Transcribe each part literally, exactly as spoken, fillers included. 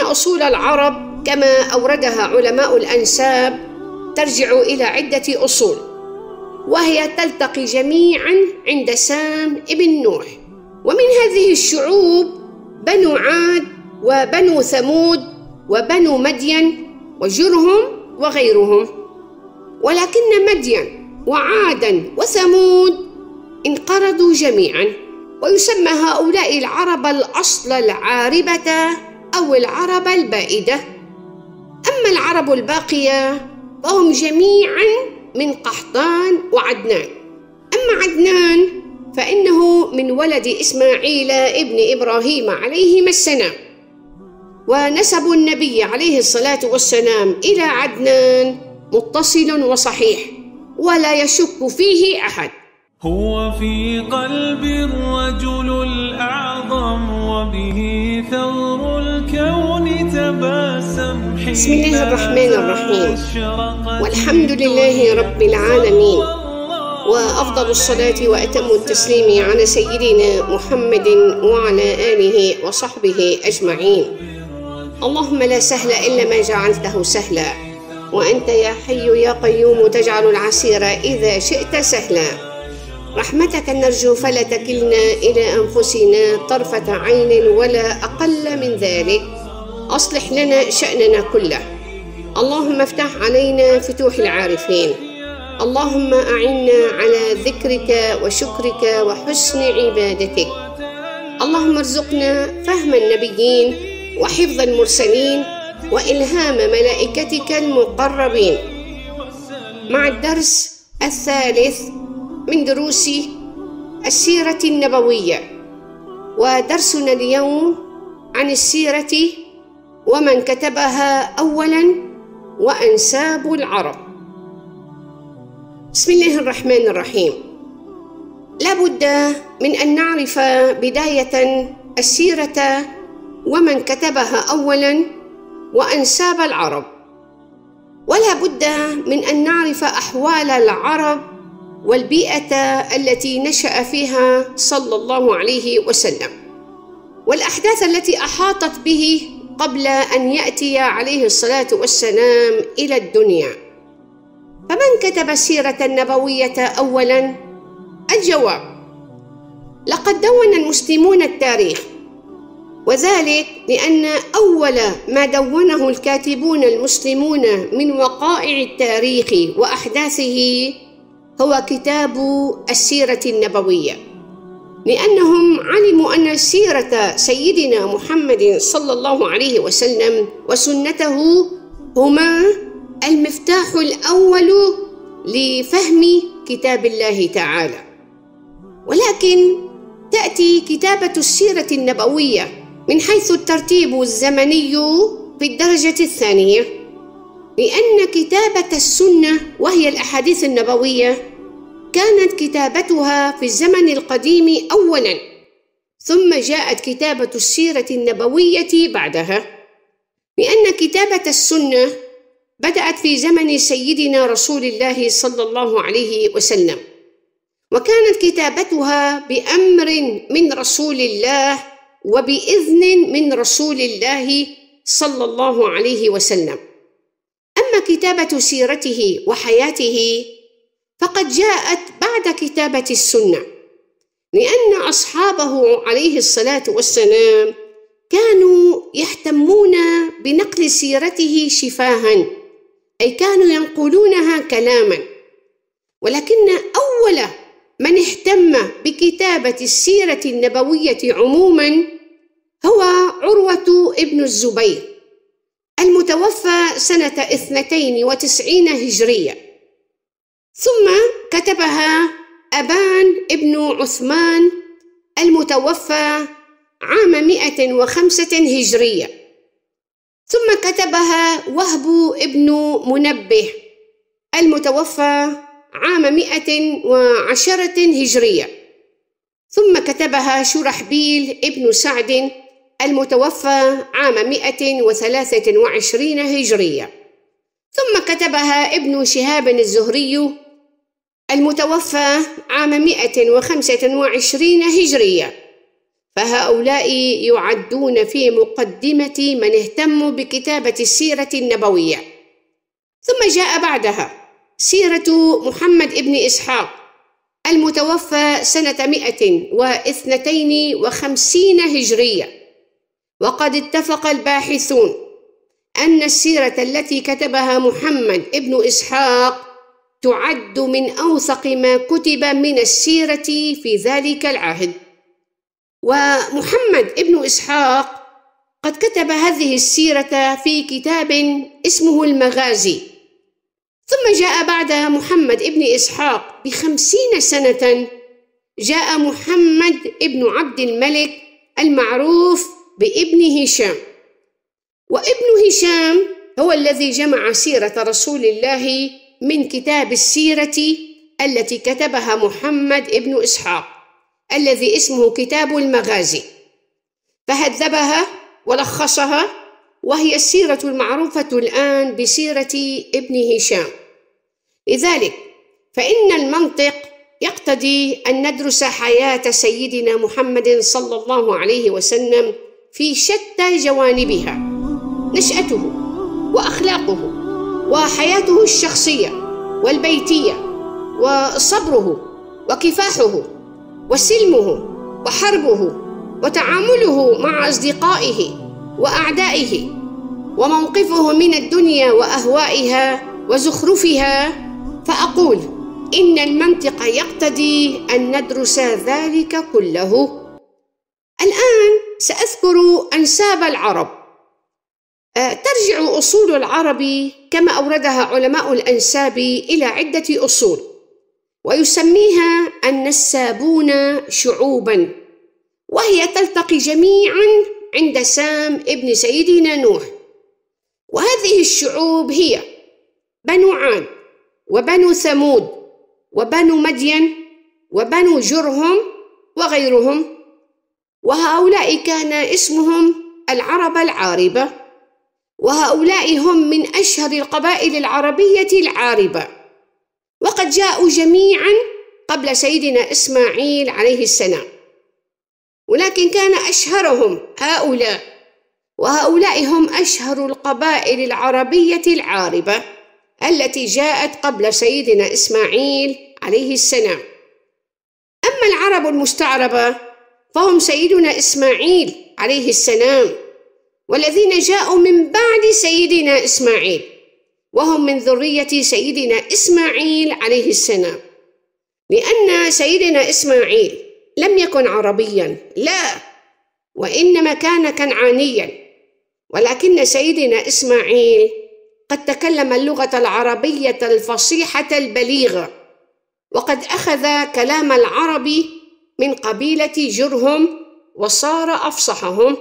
أصول العرب كما أوردها علماء الأنساب ترجع إلى عدة أصول، وهي تلتقي جميعا عند سام ابن نوح. ومن هذه الشعوب بنو عاد وبنو ثمود وبنو مدين وجرهم وغيرهم. ولكن مدين وعادا وثمود انقرضوا جميعا، ويسمى هؤلاء العرب الأصل العاربة أو العرب البائدة. أما العرب الباقية فهم جميعا من قحطان وعدنان. أما عدنان فإنه من ولد إسماعيل ابن إبراهيم عليهما السلام، ونسب النبي عليه الصلاة والسلام إلى عدنان متصل وصحيح ولا يشك فيه أحد. هو في قلب الرجل الأعظم وبه ثور الكون تباسم. بسم الله الرحمن الرحيم، والحمد لله رب العالمين، وأفضل الصلاة وأتم التسليم على سيدنا محمد وعلى آله وصحبه أجمعين. اللهم لا سهل إلا ما جعلته سهلا، وأنت يا حي يا قيوم تجعل العسير إذا شئت سهلا. رحمتك نرجو فلا تكلنا إلى أنفسنا طرفة عين ولا أقل من ذلك. أصلح لنا شأننا كله. اللهم افتح علينا فتوح العارفين. اللهم أعنا على ذكرك وشكرك وحسن عبادتك. اللهم ارزقنا فهم النبيين وحفظ المرسلين وإلهام ملائكتك المقربين. مع الدرس الثالث من دروس السيرة النبوية، ودرسنا اليوم عن السيرة ومن كتبها أولا وأنساب العرب. بسم الله الرحمن الرحيم. لا بد من أن نعرف بداية السيرة ومن كتبها أولا وأنساب العرب، ولا بد من أن نعرف أحوال العرب والبيئة التي نشأ فيها صلى الله عليه وسلم، والأحداث التي أحاطت به قبل أن يأتي عليه الصلاة والسلام إلى الدنيا. فمن كتب السيرة النبوية أولا؟ الجواب: لقد دون المسلمون التاريخ، وذلك لأن أول ما دونه الكاتبون المسلمون من وقائع التاريخ وأحداثه هو كتاب السيرة النبوية، لأنهم علموا أن سيرة سيدنا محمد صلى الله عليه وسلم وسنته هما المفتاح الأول لفهم كتاب الله تعالى. ولكن تأتي كتابة السيرة النبوية من حيث الترتيب الزمني في الدرجة الثانية، لأن كتابة السنة وهي الأحاديث النبوية كانت كتابتها في الزمن القديم أولاً، ثم جاءت كتابة السيرة النبوية بعدها، لأن كتابة السنة بدأت في زمن سيدنا رسول الله صلى الله عليه وسلم، وكانت كتابتها بأمر من رسول الله وبإذن من رسول الله صلى الله عليه وسلم. أما كتابة سيرته وحياته فقد جاءت بعد كتابة السنة، لأن أصحابه عليه الصلاة والسلام كانوا يهتمون بنقل سيرته شفاهاً، أي كانوا ينقلونها كلاماً. ولكن أول من اهتم بكتابة السيرة النبوية عموماً هو عروة ابن الزبير المتوفى سنة اثنتين وتسعين هجرية، ثم كتبها أبان ابن عثمان المتوفى عام مئة وخمسة هجرية، ثم كتبها وهب ابن منبه المتوفى عام مئة وعشرة هجرية، ثم كتبها شرحبيل ابن سعد المتوفى عام مئة وثلاثة وعشرين هجرية، ثم كتبها ابن شهاب الزهري المتوفى عام مئة وخمسة وعشرين هجرية، فهؤلاء يعدون في مقدمة من اهتموا بكتابة السيرة النبوية. ثم جاء بعدها سيرة محمد ابن إسحاق المتوفى سنة مئة واثنتين وخمسين هجرية. وقد اتفق الباحثون أن السيرة التي كتبها محمد ابن إسحاق تعد من أوثق ما كتب من السيرة في ذلك العهد. ومحمد ابن إسحاق قد كتب هذه السيرة في كتاب اسمه المغازي. ثم جاء بعد محمد ابن إسحاق بخمسين سنة جاء محمد ابن عبد الملك المعروف بابن هشام. وابن هشام هو الذي جمع سيرة رسول الله من كتاب السيرة التي كتبها محمد ابن إسحاق الذي اسمه كتاب المغازي، فهذبها ولخصها، وهي السيرة المعروفة الآن بسيرة ابن هشام. لذلك فإن المنطق يقتضي أن ندرس حياة سيدنا محمد صلى الله عليه وسلم في شتى جوانبها: نشأته وأخلاقه وحياته الشخصية والبيتية وصبره وكفاحه وسلمه وحربه وتعامله مع أصدقائه وأعدائه وموقفه من الدنيا وأهوائها وزخرفها. فأقول إن المنطق يقتضي أن ندرس ذلك كله. الآن سأذكر أنساب العرب. ترجع أصول العرب كما أوردها علماء الأنساب إلى عدة أصول، ويسميها النسابون شعوبا، وهي تلتقي جميعا عند سام ابن سيدنا نوح. وهذه الشعوب هي بنو عاد وبنو ثمود وبنو مدين وبنو جرهم وغيرهم، وهؤلاء كان اسمهم العرب العاربة، وهؤلاء هم من أشهر القبائل العربية العاربة، وقد جاءوا جميعا قبل سيدنا إسماعيل عليه السلام، ولكن كان أشهرهم هؤلاء، وهؤلاء هم أشهر القبائل العربية العاربة التي جاءت قبل سيدنا إسماعيل عليه السلام. أما العرب المستعربة فهم سيدنا إسماعيل عليه السلام، والذين جاءوا من بعد سيدنا إسماعيل، وهم من ذرية سيدنا إسماعيل عليه السلام. لأن سيدنا إسماعيل لم يكن عربيا، لا، وإنما كان كنعانيا، ولكن سيدنا إسماعيل قد تكلم اللغة العربية الفصيحة البليغة، وقد أخذ كلام العرب من قبيلة جرهم وصار أفصحهم.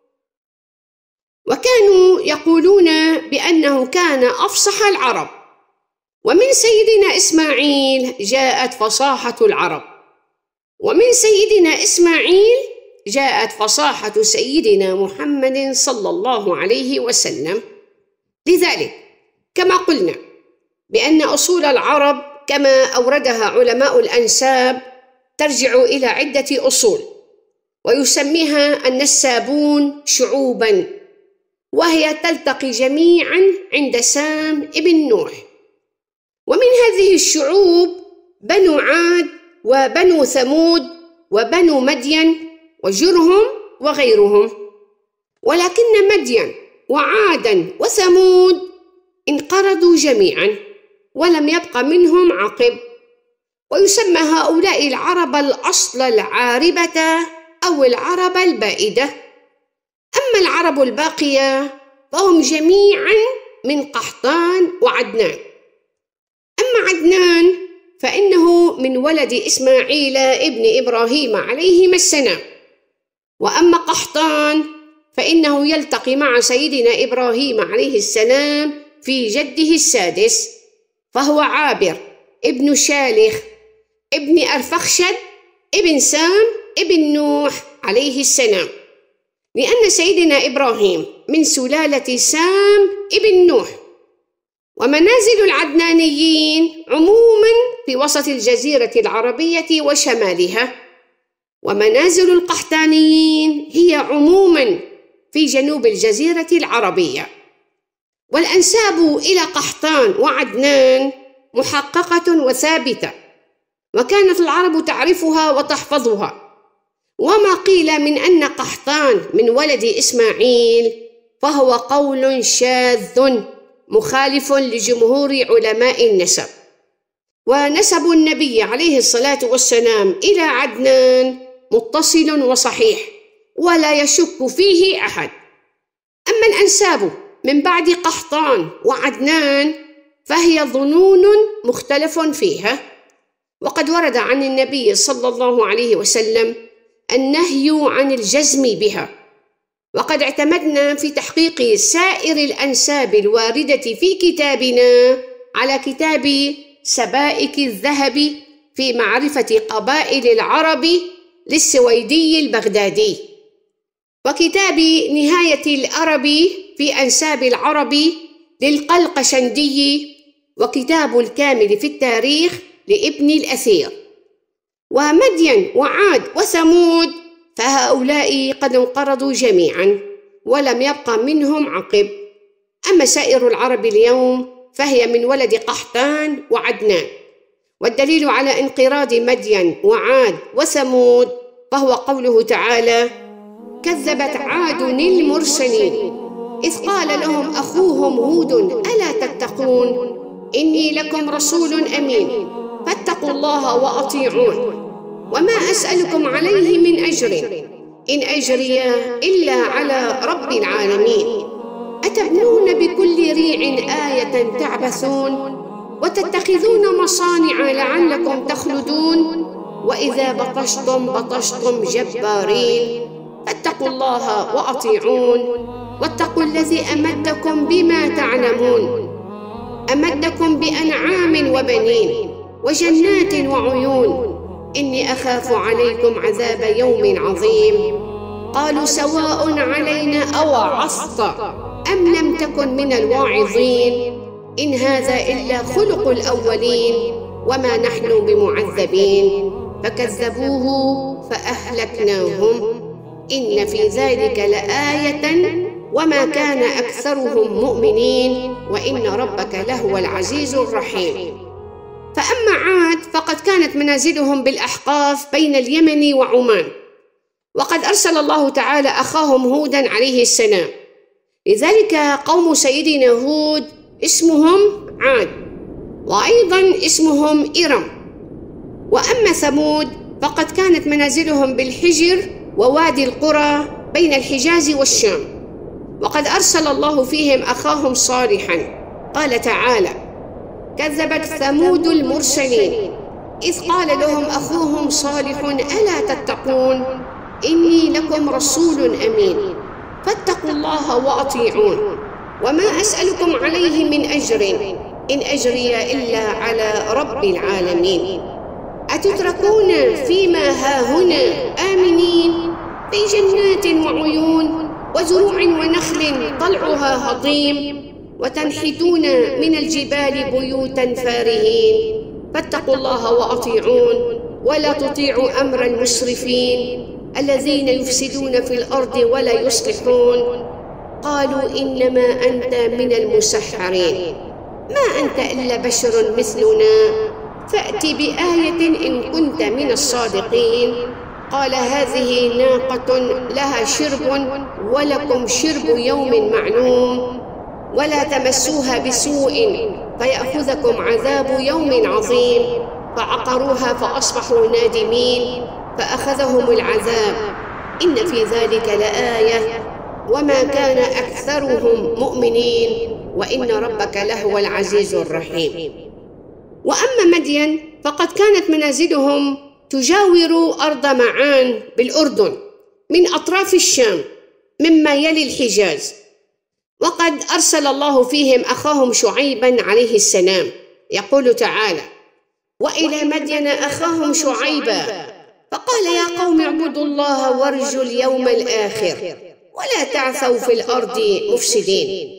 وكانوا يقولون بأنه كان أفصح العرب، ومن سيدنا إسماعيل جاءت فصاحة العرب، ومن سيدنا إسماعيل جاءت فصاحة سيدنا محمد صلى الله عليه وسلم. لذلك كما قلنا بأن أصول العرب كما أوردها علماء الأنساب ترجع إلى عدة أصول، ويسميها النسابون شعوبا، وهي تلتقي جميعا عند سام ابن نوح. ومن هذه الشعوب بنو عاد وبنو ثمود وبنو مدين وجرهم وغيرهم، ولكن مدين وعادا وثمود انقرضوا جميعا ولم يبق منهم عقب، ويسمى هؤلاء العرب الأصل العاربة أو العرب البائدة. أما العرب الباقية فهم جميعا من قحطان وعدنان. أما عدنان فإنه من ولد إسماعيل ابن إبراهيم عليهما السلام، وأما قحطان فإنه يلتقي مع سيدنا إبراهيم عليه السلام في جده السادس، فهو عابر ابن شالخ ابن أرفخشد ابن سام ابن نوح عليه السلام، لأن سيدنا إبراهيم من سلالة سام ابن نوح. ومنازل العدنانيين عموما في وسط الجزيرة العربية وشمالها، ومنازل القحطانيين هي عموما في جنوب الجزيرة العربية. والأنساب إلى قحطان وعدنان محققة وثابتة، وكانت العرب تعرفها وتحفظها. وما قيل من أن قحطان من ولد إسماعيل فهو قول شاذ مخالف لجمهور علماء النسب. ونسب النبي عليه الصلاة والسلام إلى عدنان متصل وصحيح ولا يشك فيه أحد. أما الأنساب من بعد قحطان وعدنان فهي ظنون مختلف فيها، وقد ورد عن النبي صلى الله عليه وسلم النهي عن الجزم بها. وقد اعتمدنا في تحقيق سائر الأنساب الواردة في كتابنا على كتاب سبائك الذهب في معرفة قبائل العرب للسويدي البغدادي، وكتاب نهاية الأرب في أنساب العرب للقلقشندي، وكتاب الكامل في التاريخ لابن الأثير. ومدين وعاد وثمود فهؤلاء قد انقرضوا جميعا ولم يبقى منهم عقب. أما سائر العرب اليوم فهي من ولد قحطان وعدنان. والدليل على انقراض مدين وعاد وثمود فهو قوله تعالى: كذبت عاد المرسلين إذ قال لهم أخوهم هود ألا تتقون إني لكم رسول أمين فاتقوا الله وأطيعون وما أسألكم عليه من أجر إن أجري إلا على رب العالمين أتبنون بكل ريع آية تعبثون وتتخذون مصانع لعلكم تخلدون وإذا بطشتم بطشتم جبارين فاتقوا الله وأطيعون واتقوا الذي أمدكم بما تعلمون أمدكم بأنعام وبنين وجنات وعيون إني أخاف عليكم عذاب يوم عظيم قالوا سواء علينا أوعظت أم لم تكن من الواعظين إن هذا إلا خلق الأولين وما نحن بمعذبين فكذبوه فأهلكناهم إن في ذلك لآية وما كان أكثرهم مؤمنين وإن ربك لهو العزيز الرحيم. فأما عاد فقد كانت منازلهم بالأحقاف بين اليمن وعمان، وقد أرسل الله تعالى أخاهم هودا عليه السلام، لذلك قوم سيدنا هود اسمهم عاد وأيضا اسمهم إرم. وأما ثمود فقد كانت منازلهم بالحجر ووادي القرى بين الحجاز والشام، وقد أرسل الله فيهم أخاهم صالحا. قال تعالى: كذبت ثمود المرسلين إذ قال لهم أخوهم صالح ألا تتقون إني لكم رسول أمين فاتقوا الله وأطيعون وما أسألكم عليه من أجر إن أجري إلا على رب العالمين أتتركون فيما هاهنا آمنين في جنات وعيون وزروع ونخل طلعها هضيم وتنحتون من الجبال بيوتا فارهين فاتقوا الله وأطيعون ولا تطيعوا أمر المسرفين الذين يفسدون في الأرض ولا يصلحون قالوا إنما أنت من المسحرين ما أنت إلا بشر مثلنا فأت بآية إن كنت من الصادقين قال هذه ناقة لها شرب ولكم شرب يوم معلوم ولا تمسوها بسوء فيأخذكم عذاب يوم عظيم فعقروها فأصبحوا نادمين فأخذهم العذاب إن في ذلك لآية وما كان أكثرهم مؤمنين وإن ربك لهو العزيز الرحيم. وأما مدين فقد كانت منازلهم تجاور أرض معان بالأردن من أطراف الشام مما يلي الحجاز، وقد أرسل الله فيهم أخاهم شعيبا عليه السلام. يقول تعالى: وإلى مدين أخاهم شعيبا فقال يا قوم اعبدوا الله وارجوا اليوم الآخر ولا تعثوا في الأرض مفسدين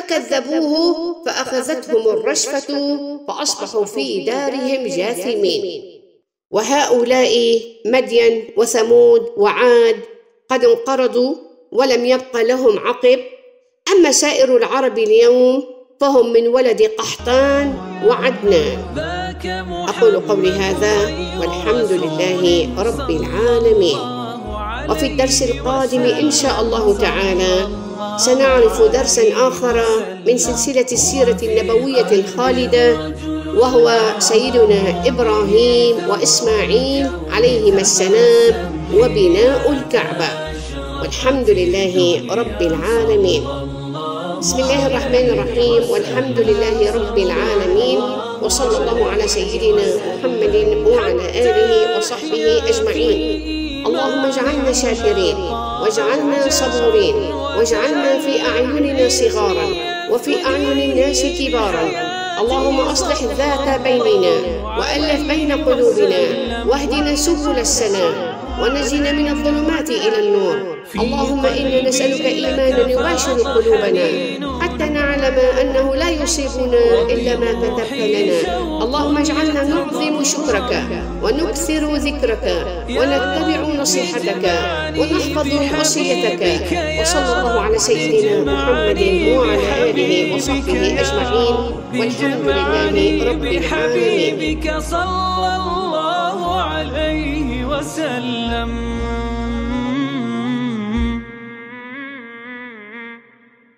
فكذبوه فأخذتهم الرجفة فأصبحوا في دارهم جاثمين. وهؤلاء مدين وثمود وعاد قد انقرضوا ولم يبق لهم عقب. أما سائر العرب اليوم فهم من ولد قحطان وعدنان. أقول قولي هذا والحمد لله رب العالمين. وفي الدرس القادم إن شاء الله تعالى سنعرف درسا آخر من سلسلة السيرة النبوية الخالدة، وهو سيدنا إبراهيم وإسماعيل عليهما السلام وبناء الكعبة. والحمد لله رب العالمين. بسم الله الرحمن الرحيم، والحمد لله رب العالمين، وصلى الله على سيدنا محمد وعلى آله وصحبه أجمعين. اللهم اجعلنا شاكرين واجعلنا صبورين واجعلنا في أعيننا صغارا وفي أعين الناس كبارا. اللهم أصلح ذات بيننا وألف بين قلوبنا واهدنا سبل السلام ونجنا من الظلمات إلى النور. اللهم إنا نسألك إيمانا يباشر قلوبنا حتى نعلم أنه لا يصيبنا إلا ما كتبت لنا. اللهم اجعلنا نعظم شكرك ونكثر ذكرك ونتبع نصيحتك ونحفظ وصيتك. وصلى الله على سيدنا محمد وعلى آله وصحبه أجمعين، والحمد لله رب العالمين. صلى الله عليه وسلم.